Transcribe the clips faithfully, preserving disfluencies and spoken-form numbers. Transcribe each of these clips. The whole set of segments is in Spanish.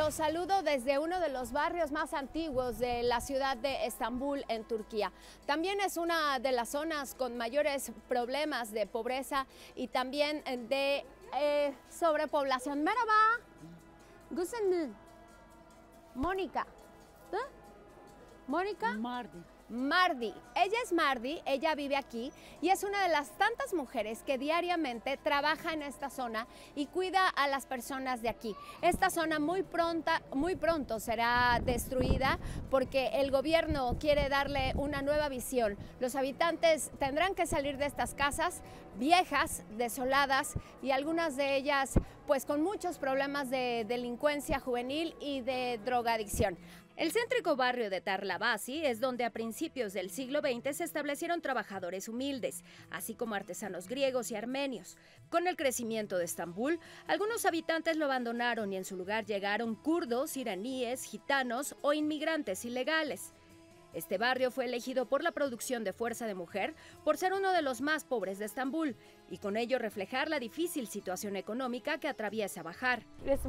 Los saludo desde uno de los barrios más antiguos de la ciudad de Estambul, en Turquía. También es una de las zonas con mayores problemas de pobreza y también de eh, sobrepoblación. Merhaba. Güzel. Mónica. ¿Tú? Mónica. Mardi. Mardi. Ella es Mardi, ella vive aquí y es una de las tantas mujeres que diariamente trabaja en esta zona y cuida a las personas de aquí. Esta zona muy, pronta, muy pronto será destruida porque el gobierno quiere darle una nueva visión. Los habitantes tendrán que salir de estas casas viejas, desoladas y algunas de ellas pues con muchos problemas de delincuencia juvenil y de drogadicción. El céntrico barrio de Tarlabaşı es donde a principios del siglo veinte se establecieron trabajadores humildes, así como artesanos griegos y armenios. Con el crecimiento de Estambul, algunos habitantes lo abandonaron y en su lugar llegaron kurdos, iraníes, gitanos o inmigrantes ilegales. Este barrio fue elegido por la producción de fuerza de mujer por ser uno de los más pobres de Estambul y con ello reflejar la difícil situación económica que atraviesa Bahar.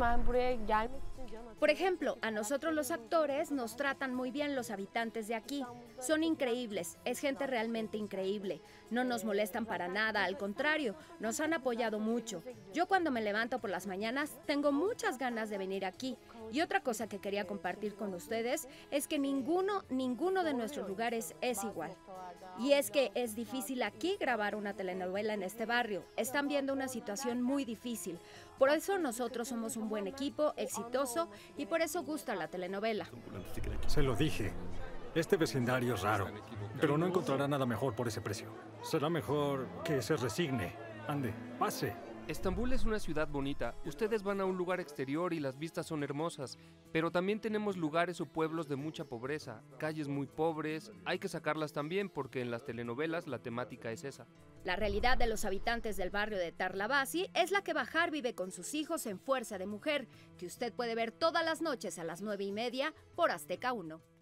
Por ejemplo, a nosotros los actores nos tratan muy bien los habitantes de aquí. Son increíbles, es gente realmente increíble. No nos molestan para nada, al contrario, nos han apoyado mucho. Yo cuando me levanto por las mañanas tengo muchas ganas de venir aquí. Y otra cosa que quería compartir con ustedes es que ninguno, ninguno de nuestros lugares es igual. Y es que es difícil aquí grabar una telenovela en este barrio. Están viendo una situación muy difícil. Por eso nosotros somos un buen equipo, exitoso, y por eso gusta la telenovela. Se lo dije. Este vecindario es raro, pero no encontrará nada mejor por ese precio. Será mejor que se resigne. Ande, pase. Estambul es una ciudad bonita. Ustedes van a un lugar exterior y las vistas son hermosas, pero también tenemos lugares o pueblos de mucha pobreza, calles muy pobres. Hay que sacarlas también porque en las telenovelas la temática es esa. La realidad de los habitantes del barrio de Tarlabaşı es la que Bahar vive con sus hijos en Fuerza de Mujer, que usted puede ver todas las noches a las nueve y media por Azteca uno.